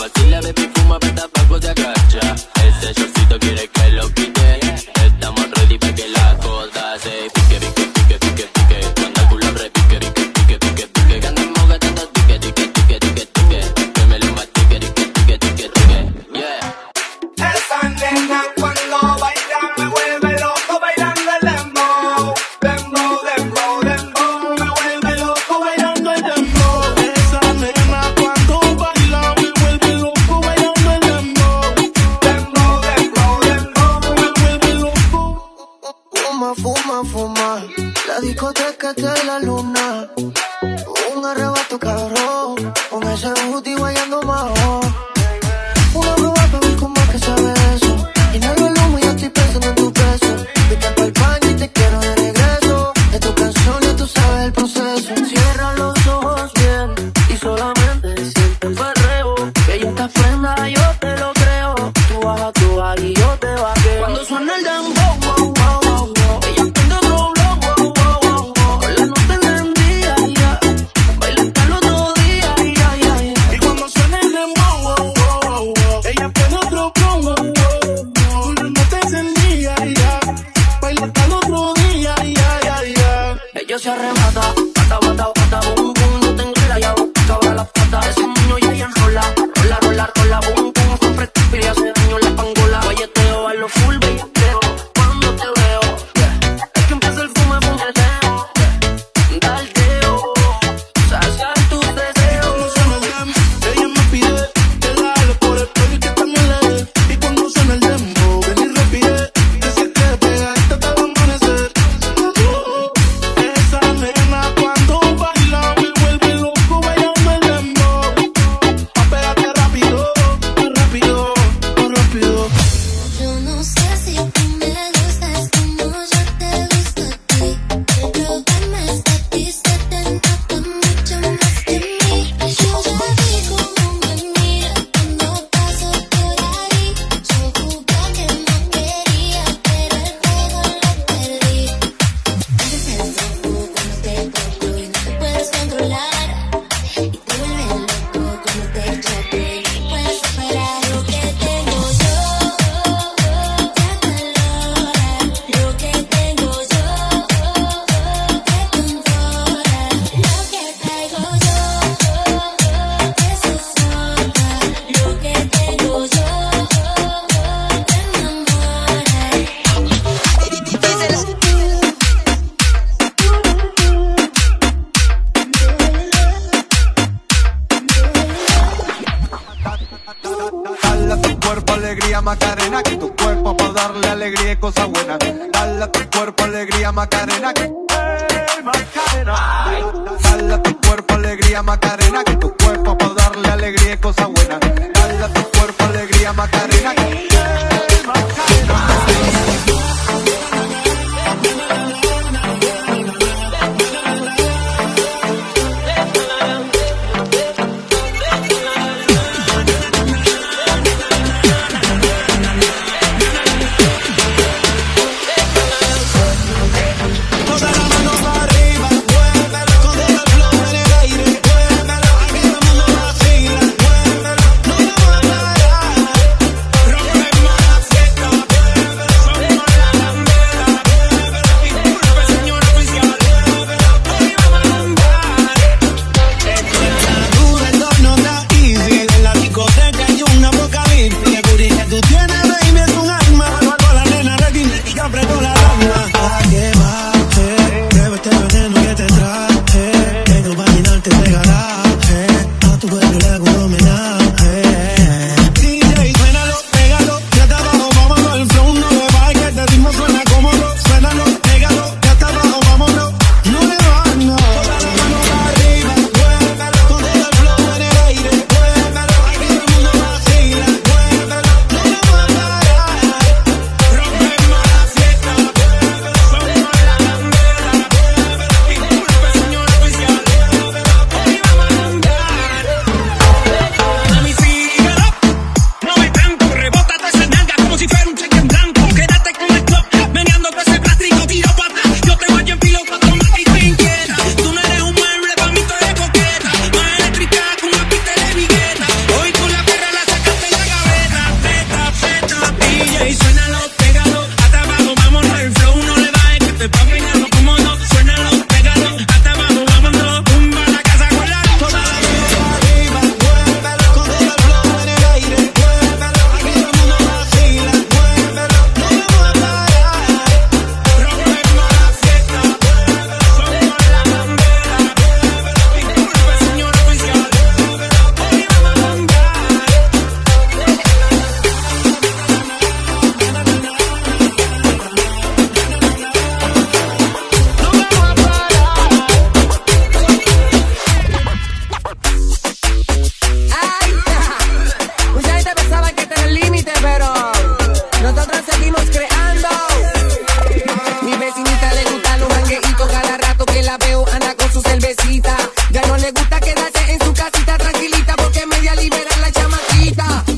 vacila, baby, fuma, peta, pago de agacha. Ese shortcito quiere que lo quite. Estamos ready para que la cosa se pique, pique, pique, pique, pique. Cuando el culo repique, pique, pique, pique, pique. Que andamos gastando tique, tique, tique, tique, tique. Que me lo matique, tique, tique, tique, tique. Yeah. Esa nena cuando baila me vuelve loco bailando el dembow. Dembow, dembow, dembow. Me vuelve loco bailando el dembow. Esa nena cuando baila me vuelve loco bailando el dembow. Dembow, dembow, dembow. Me vuelve loco. Fuma, fuma, fuma. La discoteca está en la luna. Un arrebato cabrón. Con ese booty guayando majo. Una prueba para ver cómo es que sabe eso. Inhalo el humo y ya estoy pensando en tu beso. Vete pa'l baño y te quiero de regreso. De tu canción ya tú sabes el proceso. Cierra los ojos bien y solamente siente el perreo. Que ella está prenda, yo te lo creo. Tú bajas y yo te bajeo. Cuando suena el dembow, wow, wow, wow, wow. Ella prende otro blow, wow, wow, wow, wow. Con la nota encendida, ya. Baila hasta el otro día, ya, ya, ya. Y cuando suena el dembow, wow, wow, wow, wow. Ella pone otro plomo, wow, wow. No te encendía, ya. Baila hasta el otro día, ya, ya, ya. Ella se arrebata, bata, bata, bata, boom, boom. Yo tengo la llave, cabra la pata. Ese niño ya ella enrola, rola, rola, rola, boom, boom. Siempre te y hace daño la pangola. Guayeteo a lo full, bellateo. Cuando te veo, yeah. Es que empieza el fume, puñeteo, yeah. Daldeo, saciar tus deseos. Ella me pide que la jale por el pelo y que también le dé. Y cuando suena el dembow, ven y repite. Dice que pega esta hasta el amanecer. Esa nena cuando baila me vuelve loco bailando el dembow. Apégate rápido, más rápido, más rápido. Yo no sé si tú me gustas como yo te gusto a ti. Pero verme hasta ti se te nota mucho más que mí. Yo ya vi cómo me miras cuando paso por ahí. Yo juré que no quería, pero el juego lo perdí. Eres el loco cuando te toco y no te puedes controlar. Y te vuelve loco cuando te choco y no puedes separar lo que tengo yo. Te acalora lo que tengo yo. Te controla lo que traigo yo. Te zozobra lo que tengo yo. Te enamora. Dale a tu cuerpo alegría Macarena, que tu cuerpo para darle alegría y cosas buenas. Dale a tu cuerpo alegría Macarena, que Macarena. Dale a tu cuerpo alegría Macarena, que tu cuerpo para darle alegría y cosas buenas. Dale a tu cuerpo alegría Macarena, que Macarena. Toda la mano para arriba, muévelo. Con todo el flow en el aire, muévelo. Aquí todo el mundo vacila, muévelo. No te voy a parar. Rompemos la fiesta, muévelo. Somos la lambera, muévelo. Y disculpe, señor oficial, muévelo. Hoy vamos a lambar. Estoy a la duda, esto no está easy. En la discoteca hay un apocalipsis. El booty que tú tienes, baby, es un arma. Con la nena ready y yo aprieto la dama. ¿A qué bate? Prueba este veneno que te traje. Que no va a llenarte de garaje. A tu cuerpo le hago un homenaje. DJ, suénalo, pégalo. Ya está abajo, vámonos. El flow no le va, que este ritmo suena cómodo. Suénalo, pégalo. Ya está abajo, vámonos. No le va, no. Toda la mano para arriba, muévelo. Con todo el flow en el aire, muévelo. Aquí todo el mundo vacila, muévelo. No le va a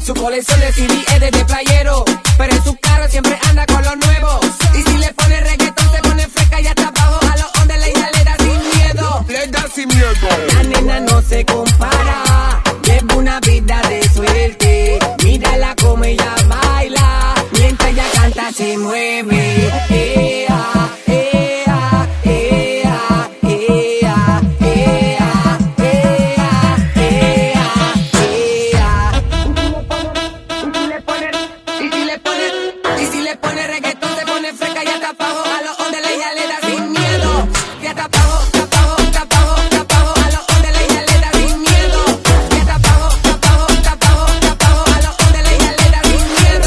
Su colección de CD es de playero, pero en su carro siempre anda con lo nuevo. Y si le pone reggaetón se pone fresca y hasta abajo a los hombres le da sin miedo. Le da sin miedo. La nena no se compara, lleva una vida de suerte. Mírala como ella baila, mientras ella canta se mueve. Ea, ea, ea, ea, ea, ea, ea, y si le pone reggaetón se pone fresca y hasta abajo a los hombres ella le da sin miedo. Y hasta abajo, hasta abajo, hasta abajo, hasta abajo a los hombres ella le da sin miedo. Y hasta abajo, hasta abajo, hasta abajo, hasta abajo a los hombres ella le da sin miedo.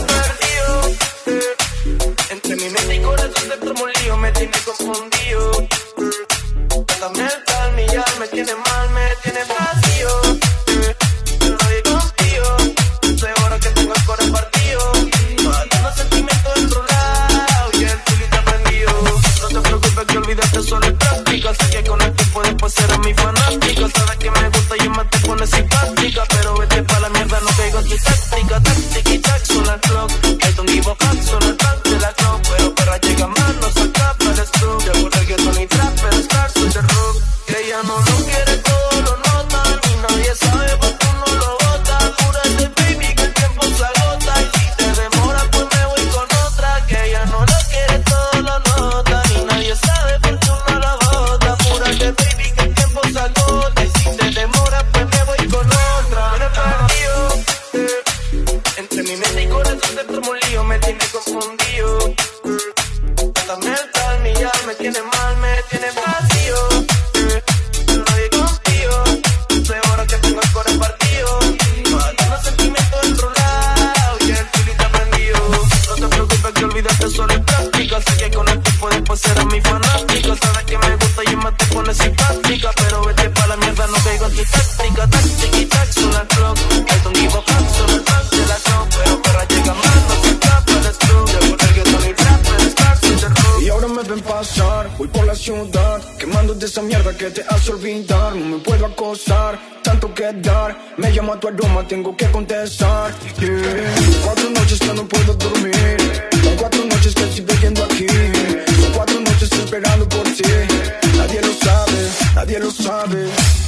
Entre mi mente y corazón se formó un lío, me tiene confundido. También tal, mi ya me tiene mal, me tiene vacío. Pero nadie contigo, seguro que tengo el corazón partido. Matando sentimientos dentro lado y el tulito prendido. No te preocupes que olvidaste solo es práctica. Sé que con el tiempo después serás mi fanática. Sabes que me gusta y más te pones simpática. Pero vete pa' la mierda, no caigo en tu táctica. Táctica y tac, suena el clock. I don't give a fuck, suena el tank de la clock. Pero perra llega más, no saca para el stroke. Yo por reggaeton y trap, pero stars soy de rock. Que ella no lo quiere, todo lo nota. Y nadie sabe por qué no lo bota. Apúrate, baby, que el tiempo se agota. Y si te demora, pues me voy con otra. Que ella no lo quiere, todo lo nota. Y nadie sabe por qué no lo bota. Apúrate, baby, que el tiempo se agota. Y si te demora, pues me voy con otra. Me he perdido, entre mi mente y corazón se formó un lío, me tiene confundido. También tal, mi ya me tiene mal, me tiene vacío. Pero nadie contigo, seguro que tengo el corazón partido. Matando sentimientos dentro lado y el tulito prendido. No te preocupes que olvidaste solo es práctica. Sé que con el tiempo después serás mi fanática. Sabes que me gusta y más te pones simpática. Pero vete pa' la mierda, no caigo en tu táctica. Táctica y tac, suena el clock. I don't give a fuck, suena el tank de la clock. Pero perra llega más, no se escapa el stroke. Yo por reggaeton y trap, pero stars soy de rock. Y ahora me ven pasar, voy por la ciudad, quemando de esa mierda que te hace olvidar. No me puedo acosar, tanto que dar. Me llama tu aroma, tengo que contestar. Yeah. 4 noches que no puedo dormir, son 4 noches que estoy viviendo aquí. Son 4 noches esperando por ti. Nadie lo sabe, nadie lo sabe.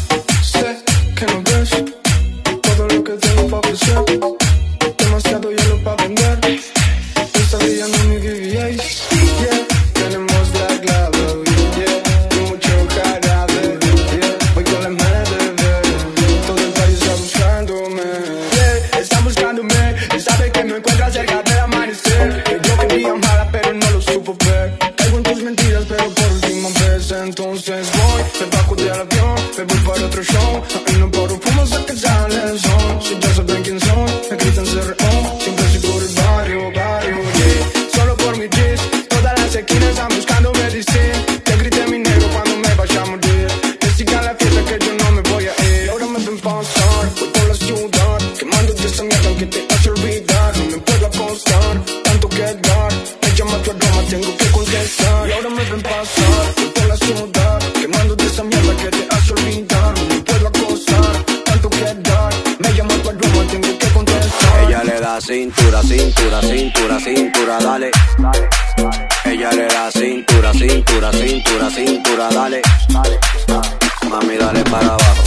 Sé que no ves todo lo que tengo para ofrecer. Demasiado hielo para vender. Esta vida no me vivíais. Yeah. Tenemos la clave, yeah. Y mucho jarabe, yeah. Voy con la madre, todo el país está buscándome, yeah. Están buscándome, y sabe que me encuentra cerca del amanecer. Que yo quería amarla pero no lo supo ver. Caigo en tus mentiras pero por última vez. Entonces voy, me bajo del avión, me voy para otro show. Y no paro, fumo hasta que sale el sol. Si ya saben quién soy, me gritan CRO. Siempre soy por el barrio, yeah. Solo por mi gis, todas las esquinas están buscándome decir. Te grité mi negro cuando me vaya a morir. Que siga la fiesta que yo no me voy a ir. Y ahora me ven pasar, voy por la ciudad, quemando de esa mierda que te hace olvidar. No me puedo acostar, tanto que dar. Me llama tu aroma, tengo que contestar. Y ahora me ven pasar, voy por la ciudad, quemando de esa mierda que te hace olvidar. No me puedo acostar, tanto que dar. Me llama tu aroma, tengo que contestar. Ella le da cintura, cintura, cintura, cintura, dale. Ella le da cintura, cintura, cintura, cintura, dale. Mami, dale para abajo,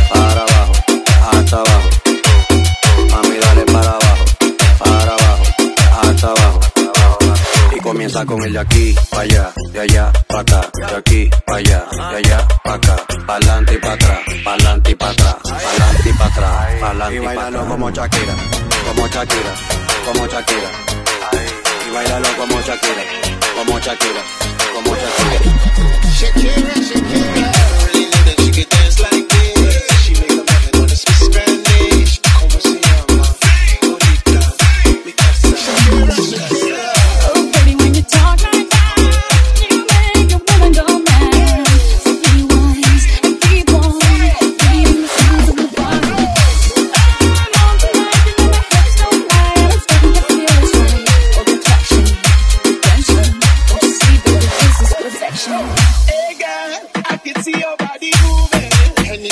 hasta abajo. Mami, dale para abajo, hasta abajo. Y comienza con el de aquí pa' allá, de allá pa' acá, de aquí pa' allá, de allá pa' acá. Pa'lante y pa' atrás, pa'lante y pa' atrás, pa'lante y pa' atrás, pa'lante y pa' atrás. Y bailalo como Shakira, como Shakira, como Shakira. Y bailalo como Shakira, como Shakira, como Shakira. Shakira, Shakira. She can dance like this. She make a man wanna speak Spanish. ¿Cómo se llama? Bonita, mi casa. Shakira, Shakira. Oh, baby, when you talk like that, you make a woman go mad. So rewind and rewind, beating the sounds of the body. I'm on tonight, you know my hips don't lie. I'm starting to feel it's right. Oh, attraction, attention. Don't you see, baby, this is perfection. Hey girl, I can see your body moving, and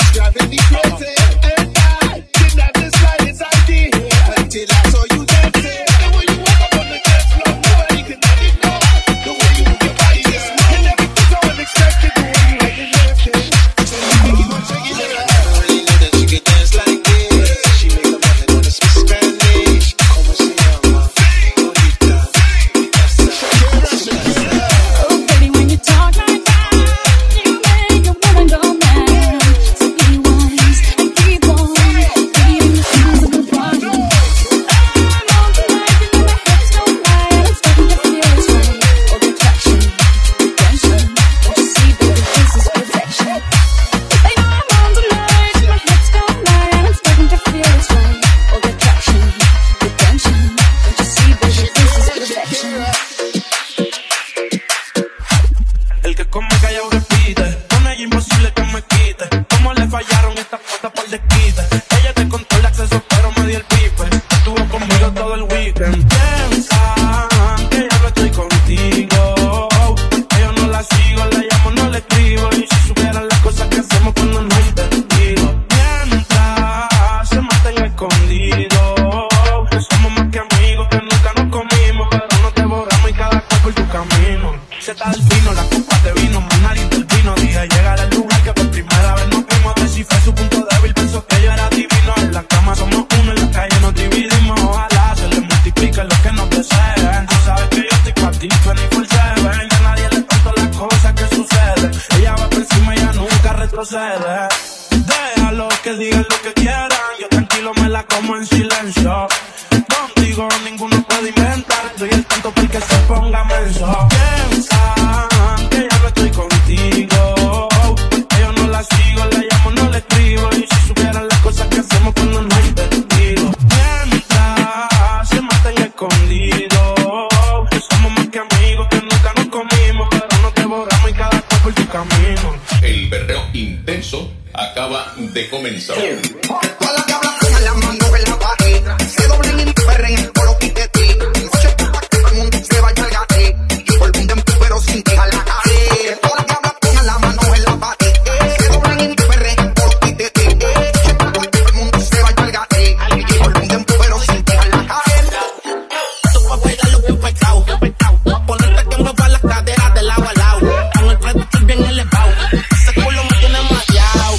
escondido. Somos más que amigos que nunca nos comimos, pero no te borramos y cada cual por tu camino. Se está el vino, la copa de vino, más nadie intervino. Dije llegar al lugar que por primera vez nos vimos. Descifré su punto débil, pensó que yo era divino. En la cama somos uno, en la calle nos dividimos. Ojalá se le multiplique lo que nos deseen. Tú sabes que yo estoy pa' ti, 24/7. Ya nadie le cuento las cosas que suceden. Ella va por encima y ella nunca retrocede. Déjalo que digan lo que quieran, yo tranquilo me la como en silencio. Contigo ninguno puede inventar, soy el tanto porque se ponga menso. Piensan que ya no estoy contigo, porque yo no la sigo, la llamo, no la escribo. Y si supieran las cosas que hacemos cuando no hay testigo. Mientras se mantenga escondido, somos más que amigos que nunca nos comimos, pero no te borramos y cada cual por tu camino. El berreo intenso acaba de comenzar. Todas las que hablan con la mano en la pared, se doblen y perren por lo que te tira. Noche para que todo el mundo se vaya al gate, y volviendo pero sin dejar la caer. Todas las que hablan con la mano en la pared, se doblen y perren por lo que te tira. Noche para que todo el mundo se vaya al gate, y volviendo pero sin dejar la caer. Tú vas a pegarlo bien pesado, ponerte que mueva las caderas de lado a lado. Con el frente estoy bien elevado, ese culo me tiene mareado.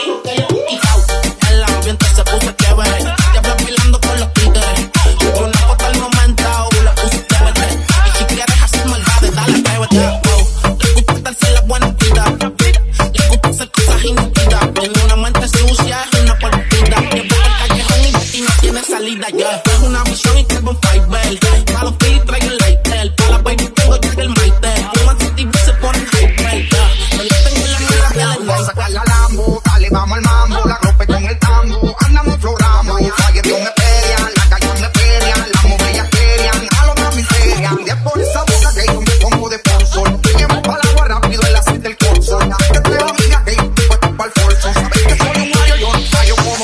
El ambiente se puso chévere, ya fue bailando con los títeres. Con una foto al momento, la puse chévere. Y si quieres hacer maldades, dale atrévete. Le gusta darse la buena vida, le gusta hacer cosas inútiles. Tiene una mente sucia, es una porquita. Que busca el callejón y no tiene salida ya. Es una misión y tengo un fiber. Pa' los pillos traigo el lighter, pa' la baby tengo yo el maiter. Fuman city se ponen hyper, ya. Yo tengo la mira de la Vamos a sacar la Lambo, dale vamos al mambo, la rompe con el tambo, andamos floramos, la guión me pelean, la calle me pelean, las mujeres querían, a los más miserian, y es por esa boca que yo me pongo de sponsor, llevo para el agua rápido en la cita del consol, que te amiga que yo estoy puesto para el forzo, sabes que soy un mayo, yo no fallo como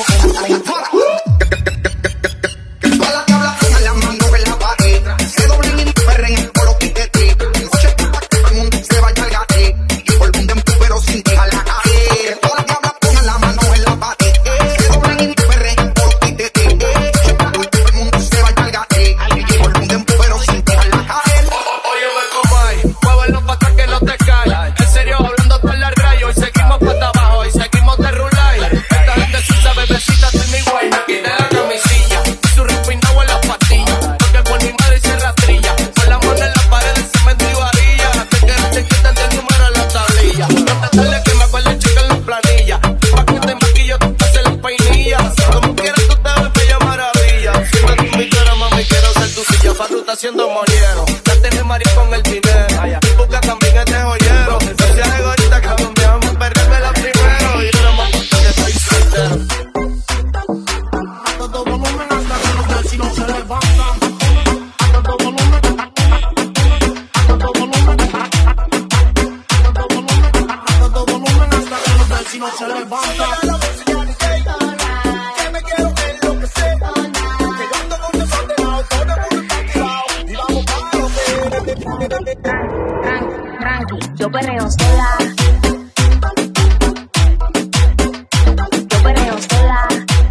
que todas las que hablan con la mano en la pared, se doblen y perren por lo que te tira, noche para que todo el mundo se vaya al gate, y volviendo pero sin dejar la caer. Todas las que hablan pongan la mano en la pared, se doblen y perren por lo que te tira, para que todo el mundo se vaya al gate, y volviendo pero sin dejar la caer. Óyeme, comay, muévelo pa' atrás que no te cae. En serio, hablando por el rayo, y seguimos pa' abajo, y seguimos de rulay. Esta gente sí sabe, bebecita, de mi guay. Me quité la camisilla, su respinado en las pastillas. Porque por mi madre se rastrilla, con la mano en la pared, cemento y varilla. Te quedas chiquita del número en la tablilla. No te tardes que me acuerdo checar las planillas. Pa' que te maquillo, tú te haces las peinillas. Como quieras tú te ves bella maravilla. Si me convictora, mami, quiero ser tu silla. Farru está haciendo moñero, ya tenés marido con el dinero. Tu boca también es de joyero. No seas egoísta, cabrón, me vamos a perderme la primero. Y no más porque estoy soltero. todo volumen hasta que los vecinos se levantan. A todo volumen, a todo volumen, a todo volumen hasta que los vecinos se levantan. Que me quiero enloquecer, llegando con desordenado, todo el mundo está activado, y vamos para lo que Tranqui, yo perreo sola. Yo perreo sola.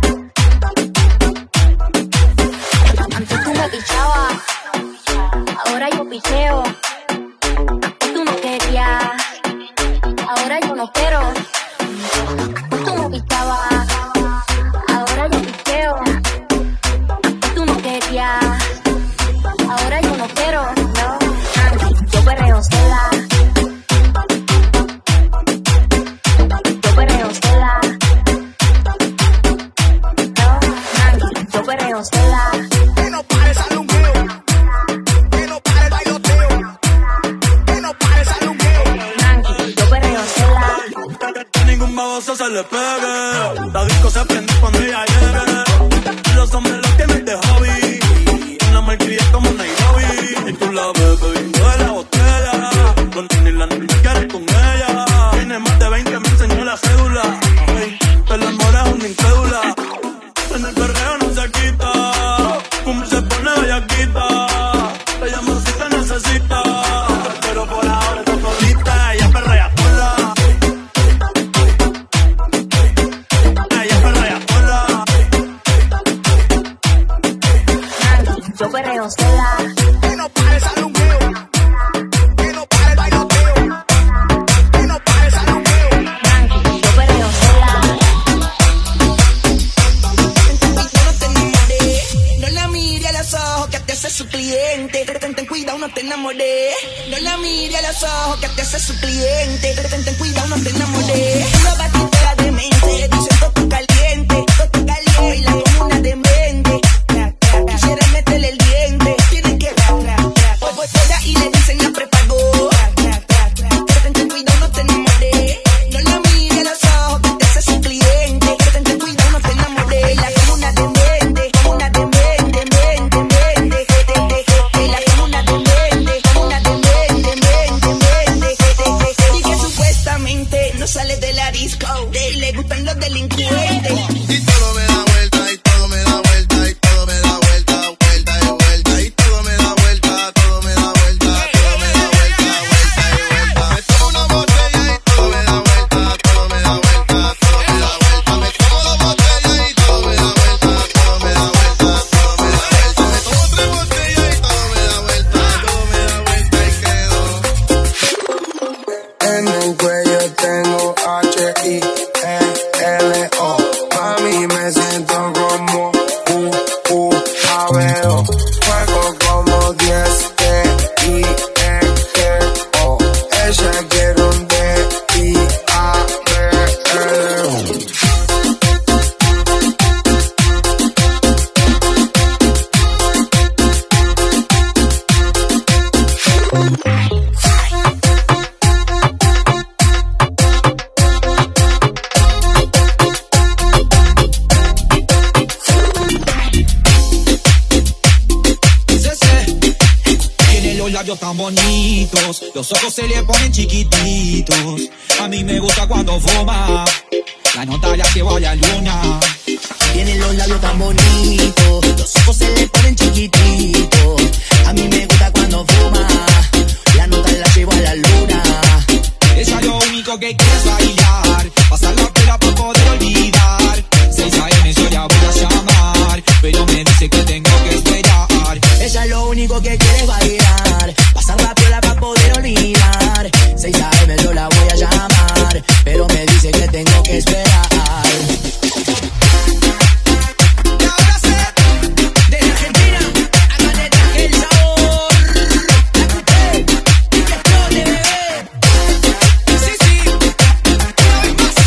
Antes tú me pichabas, ahora yo picheo. Antes tú no querías, ahora yo no quiero. Antes tú me pichabas, ahora yo picheo. Antes tú no querías, ahora yo no quiero. No, tranqui, yo perreo sola. Yo perreo sola. No, tranqui, yo perreo sola. Que no pare esa lungueo, que no pare el bailoteo, que no pare esa lungueo. Tranqui, yo perreo sola. Que ningún baboso se le pegue. La disco se prende cuando ella llegue. Los hombres los tienen de hobby, una malcriada como Nairobi. Y tú la ves bebiendo de la botella, donde ni la niña quiere con ella. Tiene más de 20, me enseñó la cédula. Ay, pero el amor es una incrédula. En el perreo no se quita, como se pone bellaquita. Ella más si te necesita, pero por ahora está solita. Ella perrea sola. Yo perreo sola. Que no pare el salunqueo. Que no pare el bailoteo. Que no pare el salunqueo. Tranqui, yo perreo sola. No la mire a los ojos que te hace su cliente. Ten cuidado, no te enamoré. No la mire a los ojos que te hace su cliente. Ten cuidado, no te enamoré. Una batidora de mente, dicen todo caliente. Todo caliente, la como una demente. Quisiera meterle el diente. Tiene que fuera y le dicen ya prepagó. Ten cuidado, no te enamoré. No la mire a los ojos que te hace su cliente. Ten cuidado, no te enamoré. La como una demente, como una demente, mente, mente. La como una demente, como una demente, mente. Y que supuestamente no sale de la disco. Y le gustan los delincuentes. Y todo me da vuelta, y todo me da vuelta, y todo me da vuelta, vuelta y vuelta, y todo me da vuelta, todo me da vuelta, todo me da vuelta, vuelta y vuelta. Me tomo una botella y todo me da vuelta, todo me da vuelta, todo me da vuelta. Me tomo dos botellas y todo me da vuelta, todo me da vuelta, todo me da vuelta. Me tomo tres botellas y todo me da vuelta, todo me da vuelta y quedo. En el cuello tengo H-I-E-L-O. Mami, me siento como U-U-A-B-O. Juego como 10 T-I-E-G-O. Ella quiere un D-I-A-B-L-O. Tiene los labios tan bonitos, los ojos se le ponen chiquititos. A mí me gusta cuando fuma, la nota la llevo a la luna. Tiene los labios tan bonitos, los ojos se le ponen chiquititos. A mí me gusta cuando fuma, la nota la llevo a la luna. Ella lo único que quiere es bailar, pasar la pela para poder olvidar. 6 AM yo la voy a llamar, pero me dice que tengo que esperar. Ella lo único que quiere es bailar, pasar la piola para poder olvidar. 6 AM yo la voy a llamar, pero me dice que tengo que esperar. Y ahora sé, desde Argentina, acá le traje el sabor. La escuché y que explote, bebé. Sí, sí, una vez más.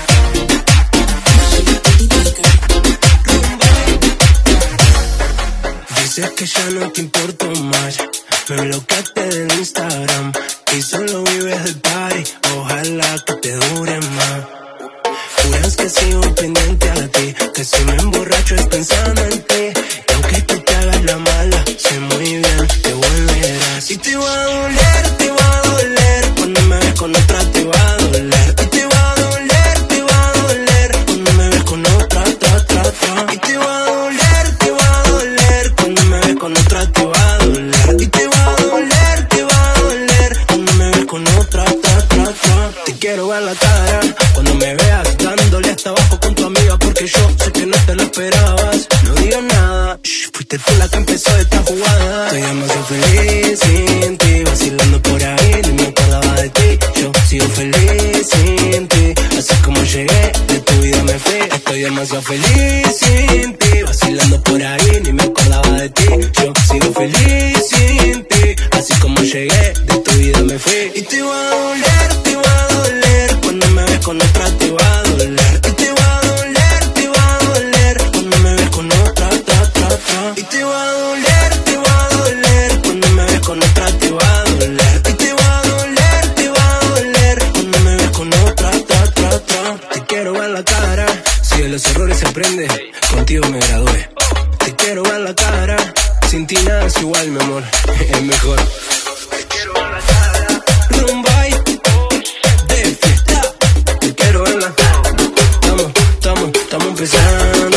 Dices que ya no te importo más, me bloqueaste del Instagram y solo vives del party, ojalá que te dure más. Juras que sigo pendiente a ti, que si me emborracho es pensando en ti, y aunque tú te hagas la mala, sé muy bien que volverás. Y te va a doler, cuando me ves con otra te va a doler. Y te va a doler, cuando me ves con otra, Y te va a doler, cuando me ves con otra te va a doler. Y te va a doler, cuando me ves con otra, Te quiero ver la cara cuando me veas dándole hasta abajo con tu amiga, porque yo sé que no te lo esperabas. No digas nada, fuiste tú la que empezó esta jugada. Estoy demasiado feliz sin ti, vacilando por ahí, ni me acordaba de ti. Yo sigo feliz sin ti, así como llegué, de tu vida me fui. Estoy demasiado feliz sin ti, vacilando por ahí, ni me acordaba de ti. Yo sigo feliz sin ti, así como llegué, de tu vida me fui. Y te va a doler, cuando me ves con otra te va a doler. Y te va a doler, cuando me ves con otra, Y te va a doler, cuando me ves con otra te va a doler. Y te va a doler, cuando me ves con otra, Te quiero ver la cara, si de los errores se aprende, contigo me gradué. Te quiero ver la cara, sin ti nada es igual, mi amor, es mejor. Te quiero ver la cara, rumba y de fiesta. Te quiero ver la cara, estamos empezando.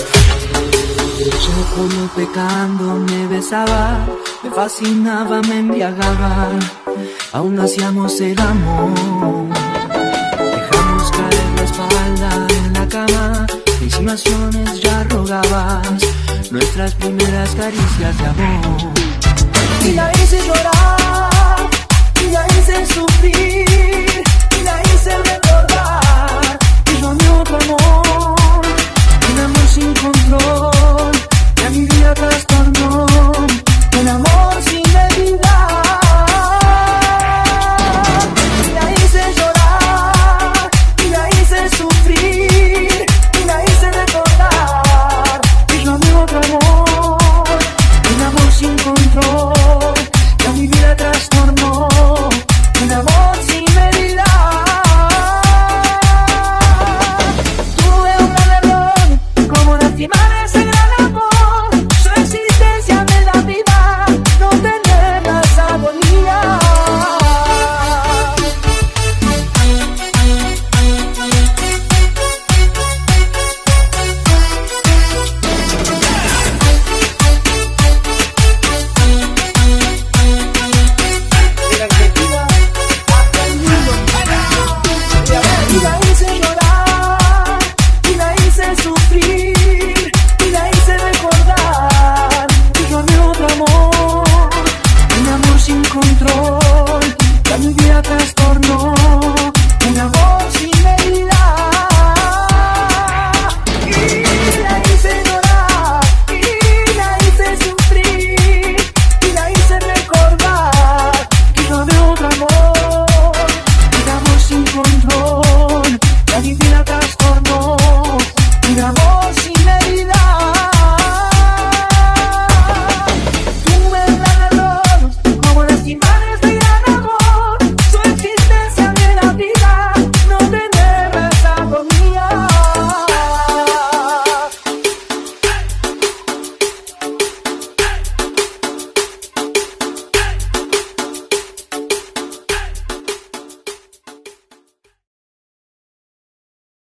Yo como pecando me besaba, me fascinaba, me embriagaba, aún hacíamos el amor. Dejamos caer la espalda en la cama, insinuaciones ya rogabas, nuestras primeras caricias de amor. Y la hice llorar, y la hice sufrir, y la hice beber.